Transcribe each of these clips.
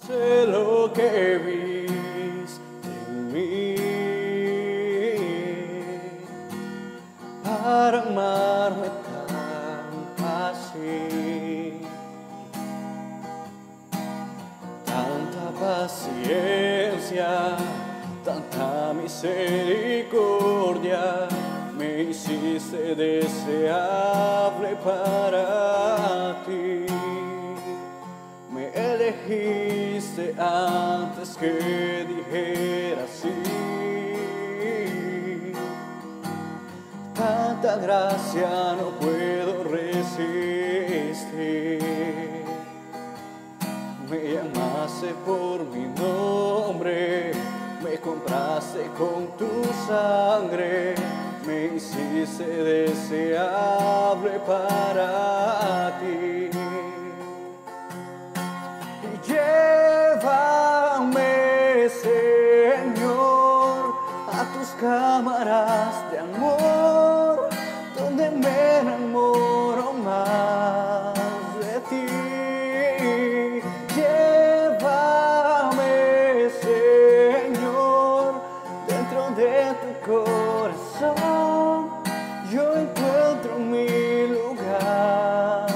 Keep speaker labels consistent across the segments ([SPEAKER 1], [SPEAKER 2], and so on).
[SPEAKER 1] Sé lo que viste en mí para amarme tan así, tanta paciencia, tanta misericordia, me hiciste deseable para ti. Me elegiste antes que dijera sí. Tanta gracia no puedo resistir. Me llamaste por mi nombre, me compraste con tu sangre, me hiciste deseable para ti. Llévame, Señor, a tus cámaras de amor, donde me enamoro más de ti. Llévame, Señor, dentro de tu corazón, yo encuentro mi lugar.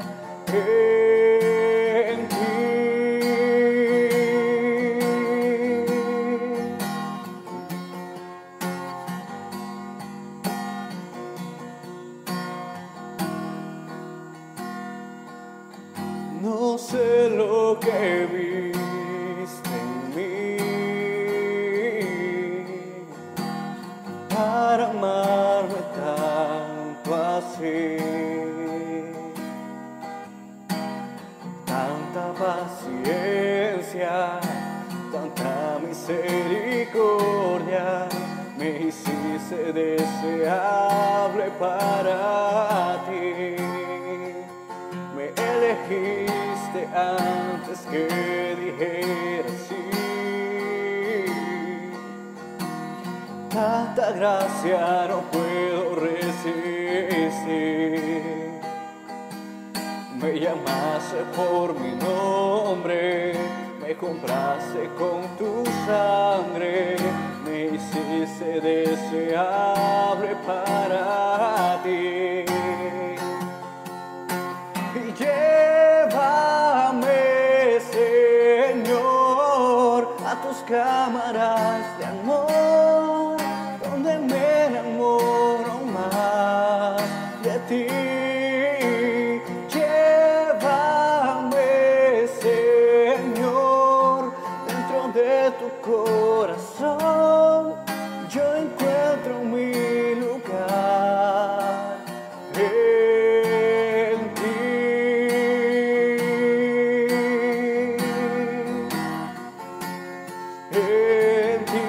[SPEAKER 1] No sé lo que viste en mí para amarme tanto así, tanta paciencia, tanta misericordia, me hiciste deseable para ti. Me elegiste antes que dijera sí. Tanta gracia no puedo resistir. Me llamaste por mi nombre, me compraste con tu sangre, me hiciste deseable para ti. Llévame, Señor, a tus cámaras de amor, donde me enamoro más de ti. Llévame, Señor, dentro de tu corazón, yo encuentro mi lugar. En ti.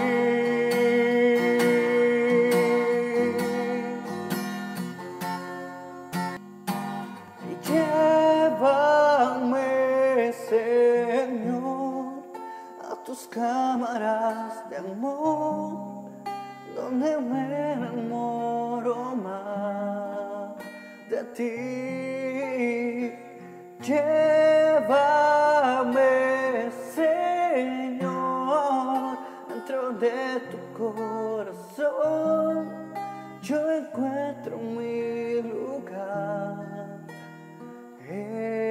[SPEAKER 1] Llévame, Señor, a tus cámaras de amor, donde me enamoro más de ti. Llévame, Señor, dentro de tu corazón, yo encuentro mi lugar.